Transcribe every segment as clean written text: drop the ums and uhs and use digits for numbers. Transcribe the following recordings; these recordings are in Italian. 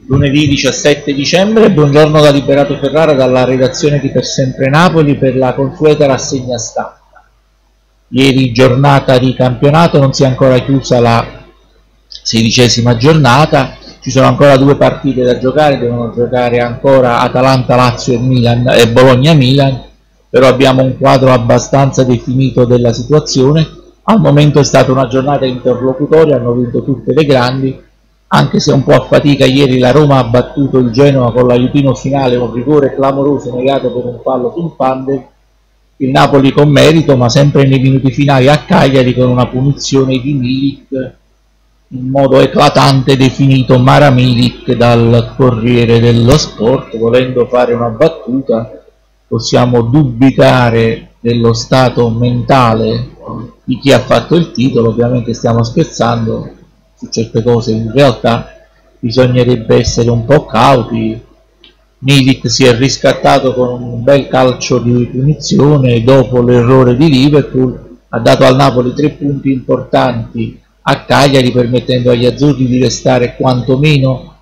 Lunedì 17 dicembre, buongiorno da Liberato Ferrara dalla redazione di Per Sempre Napoli per la consueta rassegna stampa. Ieri giornata di campionato, non si è ancora chiusa la 16ª giornata, ci sono ancora 2 partite da giocare, devono giocare ancora Atalanta-Lazio e Bologna-Milan, però abbiamo un quadro abbastanza definito della situazione. Al momento è stata una giornata interlocutoria, hanno vinto tutte le grandi, anche se un po' a fatica. Ieri la Roma ha battuto il Genoa con l'aiutino finale, un rigore clamoroso negato per un fallo sul Pandel, il Napoli con merito, ma sempre nei minuti finali a Cagliari con una punizione di Milik, in modo eclatante definito Mara Milik dal Corriere dello Sport. Volendo fare una battuta, possiamo dubitare dello stato mentale di chi ha fatto il titolo. Ovviamente stiamo scherzando su certe cose, in realtà bisognerebbe essere un po' cauti. Milik si è riscattato con un bel calcio di punizione dopo l'errore di Liverpool, ha dato al Napoli 3 punti importanti a Cagliari, permettendo agli azzurri di restare quantomeno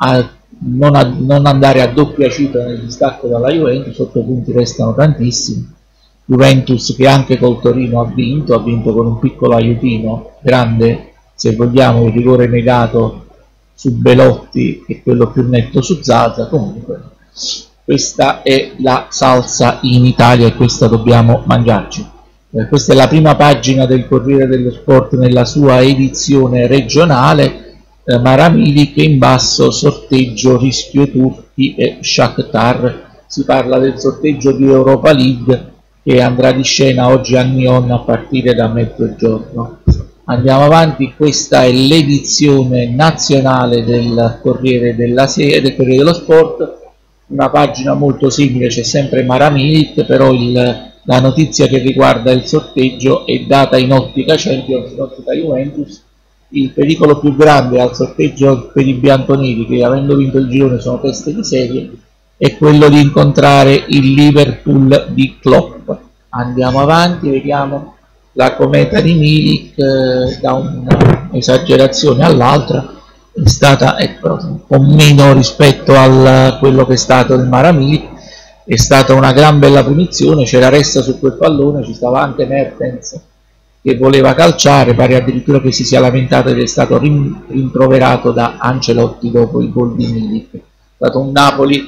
non andare a doppia cifra nel distacco dalla Juventus. 8 punti restano tantissimi. Juventus che anche col Torino ha vinto con un piccolo aiutino, grande se vogliamo il rigore negato su Belotti e quello più netto su Zaza. Comunque questa è la salsa in Italia e questa dobbiamo mangiarci. Questa è la prima pagina del Corriere dello Sport nella sua edizione regionale. Mara Milik, in basso sorteggio rischio turchi e Shakhtar. Si parla del sorteggio di Europa League che andrà di scena oggi a Nyon a partire da mezzogiorno. Andiamo avanti, questa è l'edizione nazionale del Corriere dello Sport, una pagina molto simile, c'è sempre Mara Milik, però la notizia che riguarda il sorteggio è data in ottica Champions, in ottica Juventus. Il pericolo più grande al sorteggio per i bianconeri, che avendo vinto il girone sono teste di serie, è quello di incontrare il Liverpool di Klopp. Andiamo avanti, vediamo la cometa di Milik. Da un'esagerazione all'altra è stata un po' meno rispetto a quello che è stato il Mara Milik. È stata una gran bella punizione, c'era Ressa su quel pallone, ci stava anche Mertens che voleva calciare, pare addirittura che si sia lamentato ed è stato rimproverato da Ancelotti dopo il gol di Milik. È stato un Napoli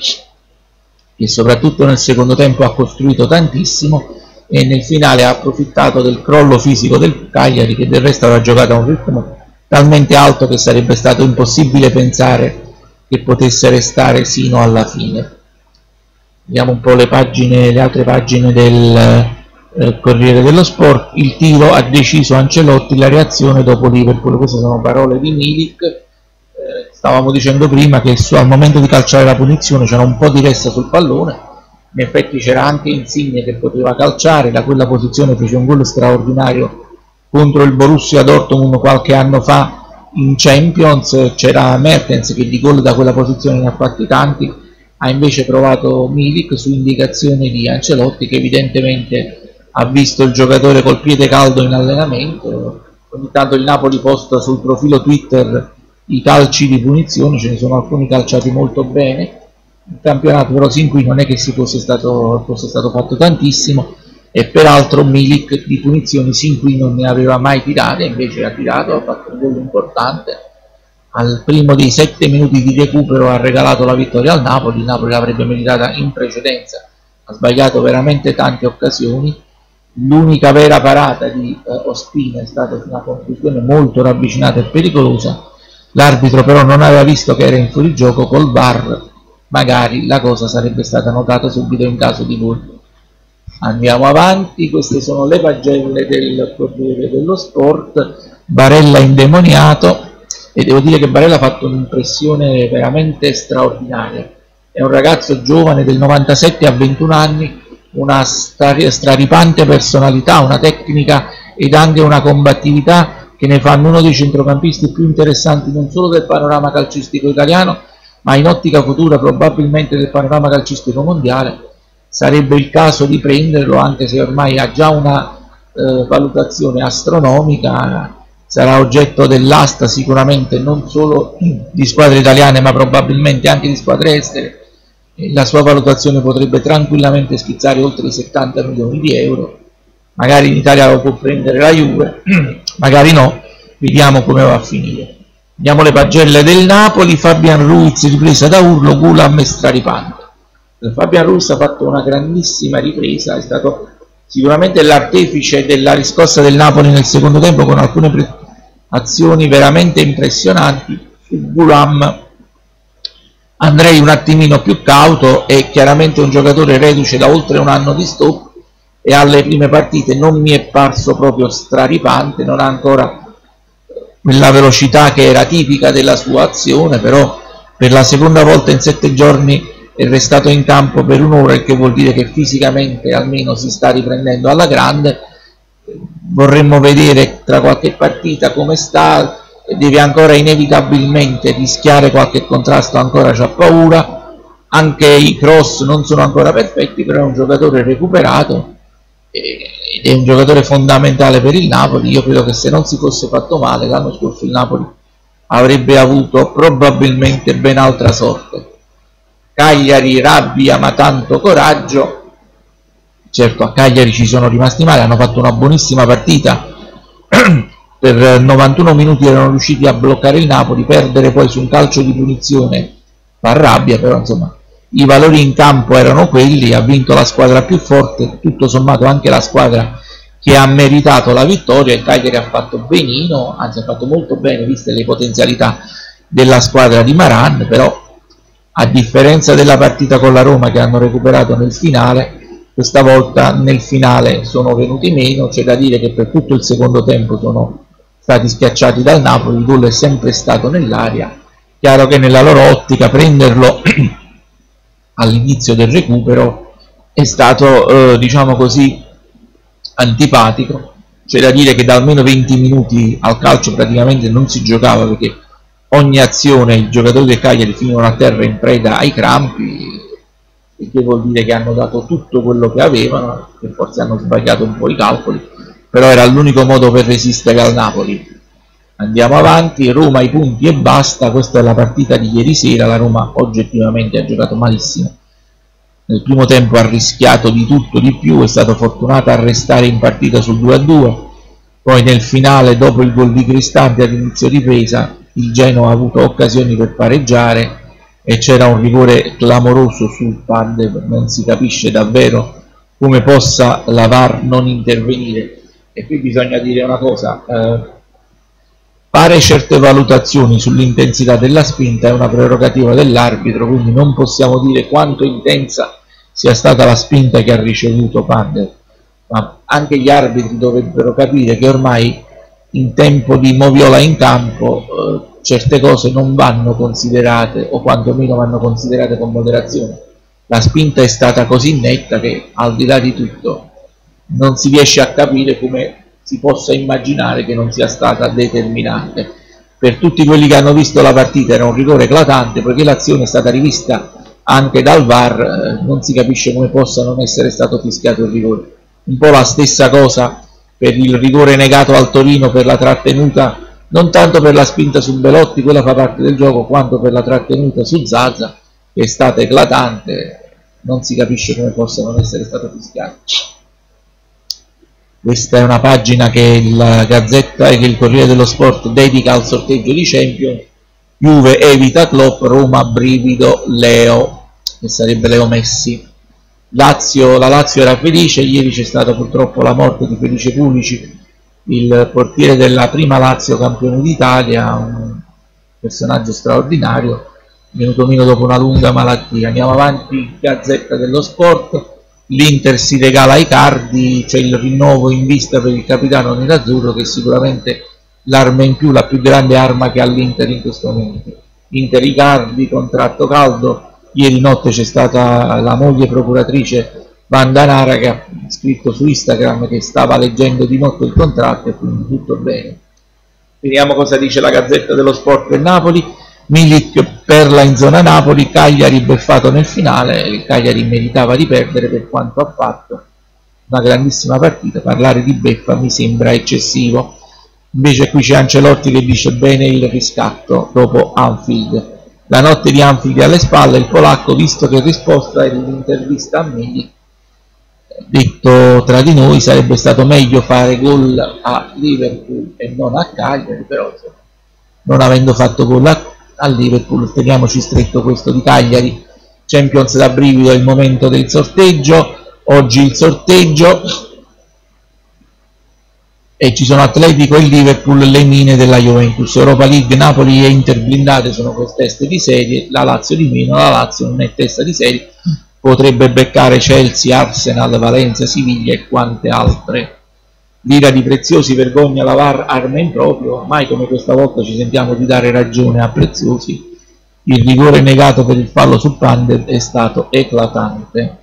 che soprattutto nel secondo tempo ha costruito tantissimo e nel finale ha approfittato del crollo fisico del Cagliari, che del resto aveva giocato a un ritmo talmente alto che sarebbe stato impossibile pensare che potesse restare sino alla fine. Vediamo un po' le altre pagine del Corriere dello Sport. Il tiro ha deciso Ancelotti, la reazione dopo Liverpool. Queste sono parole di Milik. Stavamo dicendo prima che al momento di calciare la punizione c'era un po' di Ressa sul pallone, in effetti c'era anche Insigne che poteva calciare, da quella posizione fece un gol straordinario contro il Borussia Dortmund qualche anno fa in Champions. C'era Mertens che di gol da quella posizione ne ha fatti tanti, ha invece provato Milik su indicazione di Ancelotti, che evidentemente ha visto il giocatore col piede caldo in allenamento. Ogni tanto il Napoli posta sul profilo Twitter i calci di punizione, ce ne sono alcuni calciati molto bene. Il campionato però sin qui non è che fosse stato fatto tantissimo, e peraltro Milik di punizioni sin qui non ne aveva mai tirate, invece ha tirato, ha fatto un gol importante. Al primo dei 7 minuti di recupero ha regalato la vittoria al Napoli. Il Napoli l'avrebbe meritata in precedenza, ha sbagliato veramente tante occasioni. L'unica vera parata di Ospina è stata una conclusione molto ravvicinata e pericolosa. L'arbitro però non aveva visto che era in fuorigioco, col VAR magari la cosa sarebbe stata notata subito in caso di gol. Andiamo avanti, queste sono le pagelle del Corriere dello Sport. Barella indemoniato, e devo dire che Barella ha fatto un'impressione veramente straordinaria. È un ragazzo giovane del 97, a 21 anni, una straripante personalità, una tecnica ed anche una combattività che ne fanno uno dei centrocampisti più interessanti non solo del panorama calcistico italiano, ma in ottica futura probabilmente del panorama calcistico mondiale. Sarebbe il caso di prenderlo, anche se ormai ha già una valutazione astronomica. sarà oggetto dell'asta sicuramente non solo di squadre italiane ma probabilmente anche di squadre estere. La sua valutazione potrebbe tranquillamente schizzare oltre i 70 milioni di euro, magari in Italia lo può prendere la Juve, magari no, vediamo come va a finire. Andiamo alle pagelle del Napoli. Fabian Ruiz ripresa da urlo, Gulam e straripante. Fabian Ruiz ha fatto una grandissima ripresa, è stato sicuramente l'artefice della riscossa del Napoli nel secondo tempo con alcune azioni veramente impressionanti. Su Gulam andrei un attimino più cauto, è chiaramente un giocatore reduce da oltre un anno di stop e alle prime partite non mi è parso proprio straripante, non ha ancora quella velocità che era tipica della sua azione, però per la seconda volta in 7 giorni è restato in campo per un'ora, il che vuol dire che fisicamente almeno si sta riprendendo alla grande. Vorremmo vedere tra qualche partita come sta, deve ancora inevitabilmente rischiare qualche contrasto, ancora c'ha paura, anche i cross non sono ancora perfetti, però è un giocatore recuperato ed è un giocatore fondamentale per il Napoli. Io credo che se non si fosse fatto male l'anno scorso il Napoli avrebbe avuto probabilmente ben altra sorte. Cagliari rabbia ma tanto coraggio. Certo, a Cagliari ci sono rimasti male, hanno fatto una buonissima partita per 91 minuti erano riusciti a bloccare il Napoli, perdere poi su un calcio di punizione fa rabbia, però insomma i valori in campo erano quelli, ha vinto la squadra più forte, tutto sommato anche la squadra che ha meritato la vittoria. Il Cagliari ha fatto benino, anzi ha fatto molto bene viste le potenzialità della squadra di Maran, però a differenza della partita con la Roma che hanno recuperato nel finale, questa volta nel finale sono venuti meno. C'è da dire che per tutto il secondo tempo sono stati schiacciati dal Napoli, il gol è sempre stato nell'aria. Chiaro che nella loro ottica prenderlo all'inizio del recupero è stato diciamo così antipatico. C'è da dire che da almeno 20 minuti al calcio praticamente non si giocava, perché ogni azione i giocatori del Cagliari finivano a terra in preda ai crampi, il che vuol dire che hanno dato tutto quello che avevano, che forse hanno sbagliato un po' i calcoli, però era l'unico modo per resistere al Napoli. Andiamo avanti, Roma i punti e basta. Questa è la partita di ieri sera. La Roma oggettivamente ha giocato malissimo, nel primo tempo ha rischiato di tutto di più, è stato fortunato a restare in partita sul 2-2, poi nel finale dopo il gol di Cristante all'inizio ripresa il Genoa ha avuto occasioni per pareggiare e c'era un rigore clamoroso sul Pandev. Non si capisce davvero come possa la VAR non intervenire. E qui bisogna dire una cosa, fare certe valutazioni sull'intensità della spinta è una prerogativa dell'arbitro, quindi non possiamo dire quanto intensa sia stata la spinta che ha ricevuto Pandev, ma anche gli arbitri dovrebbero capire che ormai in tempo di moviola in campo certe cose non vanno considerate, o quantomeno vanno considerate con moderazione. La spinta è stata così netta che al di là di tutto non si riesce a capire come si possa immaginare che non sia stata determinante. Per tutti quelli che hanno visto la partita era un rigore eclatante, poiché l'azione è stata rivista anche dal VAR, non si capisce come possa non essere stato fischiato il rigore. Un po' la stessa cosa per il rigore negato al Torino per la trattenuta, non tanto per la spinta su Belotti, quella fa parte del gioco, quanto per la trattenuta su Zaza, che è stata eclatante. Non si capisce come possa non essere stato fischiato. Questa è una pagina che la Gazzetta e che il Corriere dello Sport dedica al sorteggio di Champions. Juve evita Klopp, Roma brivido Leo, che sarebbe Leo Messi. La Lazio era felice, ieri c'è stata purtroppo la morte di Felice Pulici, il portiere della prima Lazio campione d'Italia, un personaggio straordinario, venuto meno dopo una lunga malattia. Andiamo avanti, Gazzetta dello Sport. L'Inter si regala Icardi, c'è il rinnovo in vista per il capitano nerazzurro, che è sicuramente l'arma in più, la più grande arma che ha l'Inter in questo momento. Inter Icardi, contratto caldo. Ieri notte c'è stata la moglie procuratrice Vandanara che ha scritto su Instagram che stava leggendo di notte il contratto, e quindi tutto bene. Vediamo cosa dice la Gazzetta dello Sport del Napoli. Milik perla in zona Napoli, Cagliari beffato nel finale. Il Cagliari meritava di perdere per quanto ha fatto, una grandissima partita, parlare di beffa mi sembra eccessivo. Invece qui c'è Ancelotti che dice bene il riscatto dopo Anfield. La notte di Anfield alle spalle, il polacco, visto che risposta è l'intervista a Milik, detto tra di noi sarebbe stato meglio fare gol a Liverpool e non a Cagliari, però non avendo fatto gol a Liverpool teniamoci stretto questo di Cagliari. Champions da brivido, è il momento del sorteggio. Oggi il sorteggio e ci sono Atletico e Liverpool, le mine della Juventus. Europa League, Napoli e Inter blindate sono queste teste di serie, la Lazio di meno, la Lazio non è testa di serie, potrebbe beccare Chelsea, Arsenal, Valencia, Siviglia e quante altre. L'ira di Preziosi, vergogna la VAR, arma in proprio, mai come questa volta ci sentiamo di dare ragione a Preziosi, il rigore negato per il fallo su Pandev è stato eclatante.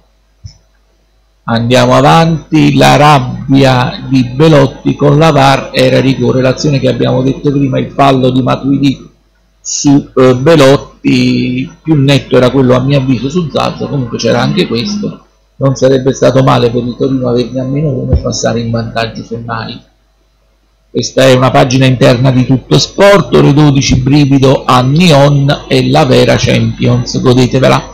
Andiamo avanti, la rabbia di Belotti con la VAR era rigore, l'azione che abbiamo detto prima, il fallo di Matuidi su Belotti, più netto era quello a mio avviso su Zaza, comunque c'era anche questo, non sarebbe stato male per il Torino averne a -1 e passare in vantaggio semmai. Questa è una pagina interna di Tutto Sport, ore 12 brivido a Nyon e la vera Champions, godetevela.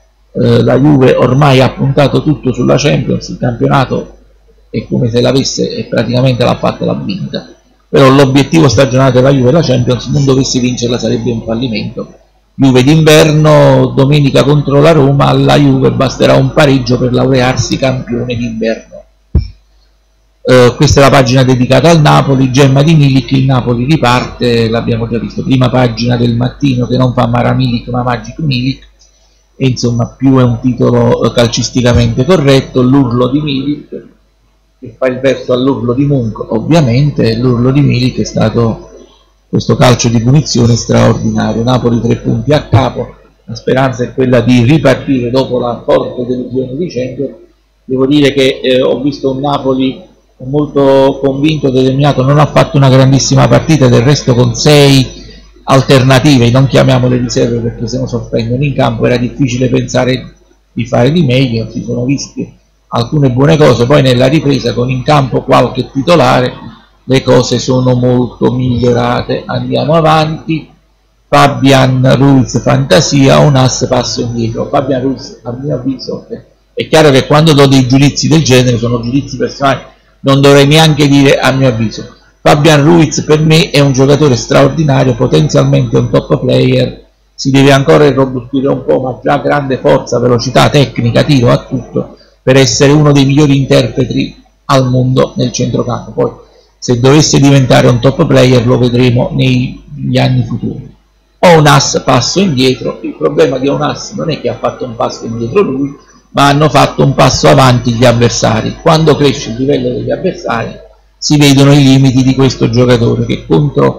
La Juve ormai ha puntato tutto sulla Champions, il campionato è come se l'avesse e praticamente l'ha fatta, l'ha vinta, però l'obiettivo stagionale della Juve, la Champions, non dovesse vincerla sarebbe un fallimento. Juve d'inverno, domenica contro la Roma, alla Juve basterà un pareggio per laurearsi campione d'inverno. Questa è la pagina dedicata al Napoli, gemma di Milik, il Napoli riparte, l'abbiamo già visto, prima pagina del mattino che non fa Mara Milik ma Magic Milik, e insomma più è un titolo calcisticamente corretto. L'urlo di Milik che fa il verso all'urlo di Munch, ovviamente l'urlo di Milik è stato questo calcio di punizione straordinario. Napoli 3 punti a capo, la speranza è quella di ripartire dopo la forte delusione di Champions. Devo dire che ho visto un Napoli molto convinto, determinato, non ha fatto una grandissima partita, del resto con 6 alternative, non chiamiamole riserve perché se no sospendono in campo, era difficile pensare di fare di meglio, si sono viste alcune buone cose, poi nella ripresa con in campo qualche titolare le cose sono molto migliorate. Andiamo avanti, Fabian Ruiz fantasia, un ass passo indietro. Fabian Ruiz a mio avviso è chiaro che quando do dei giudizi del genere sono giudizi personali, non dovrei neanche dire a mio avviso. Fabian Ruiz per me è un giocatore straordinario, potenzialmente un top player, si deve ancora irrobustire un po', ma già grande forza, velocità, tecnica, tiro, ha tutto per essere uno dei migliori interpreti al mondo nel centrocampo. Poi se dovesse diventare un top player lo vedremo negli anni futuri. Onas passo indietro, il problema di Onas non è che ha fatto un passo indietro lui, ma hanno fatto un passo avanti gli avversari. Quando cresce il livello degli avversari si vedono i limiti di questo giocatore che contro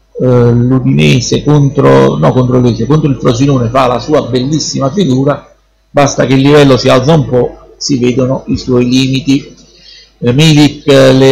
l'Udinese, contro il Frosinone fa la sua bellissima figura, basta che il livello si alza un po', si vedono i suoi limiti. Milik, le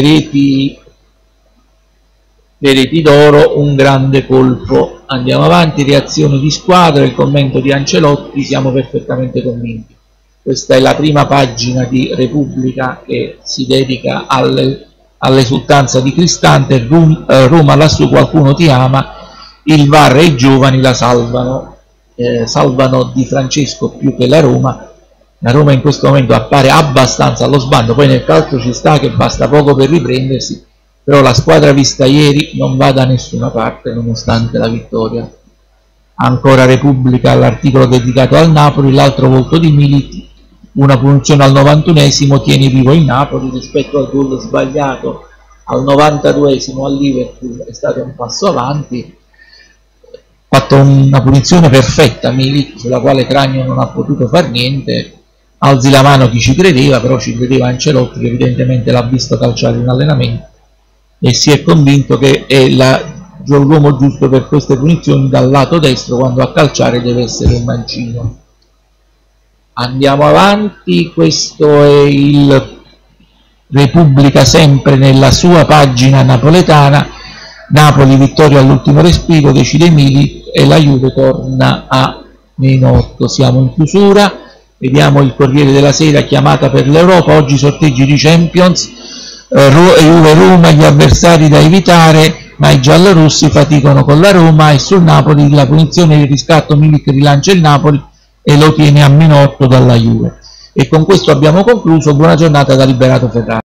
reti d'oro, un grande colpo. Andiamo avanti, reazioni di squadra, il commento di Ancelotti, siamo perfettamente convinti. Questa è la prima pagina di Repubblica che si dedica all'esultanza di Cristante. Roma lassù qualcuno ti ama, il VAR e i giovani la salvano, salvano Di Francesco più che la Roma. La Roma in questo momento appare abbastanza allo sbando, poi nel calcio ci sta che basta poco per riprendersi, però la squadra vista ieri non va da nessuna parte nonostante la vittoria. Ancora Repubblica, l'articolo dedicato al Napoli, l'altro volto di Milik, una punizione al 91esimo tiene vivo il Napoli rispetto al gol sbagliato al 92esimo al Liverpool, è stato un passo avanti, ha fatto una punizione perfetta Milik sulla quale Cragno non ha potuto far niente. Alzi la mano chi ci credeva, però ci credeva Ancelotti che evidentemente l'ha visto calciare in allenamento e si è convinto che è l'uomo giusto per queste punizioni dal lato destro, quando a calciare deve essere un mancino. Andiamo avanti, questo è il Repubblica sempre nella sua pagina napoletana. Napoli vittoria all'ultimo respiro, decide Milik e la Juve torna a -8. Siamo in chiusura, vediamo il Corriere della Sera, chiamata per l'Europa, oggi sorteggi di Champions, Juve-Roma gli avversari da evitare, ma i giallorossi faticano con la Roma, e sul Napoli la punizione del riscatto Milik rilancia il Napoli e lo tiene a -8 dalla Juve. E con questo abbiamo concluso. Buona giornata da Liberato Ferrara.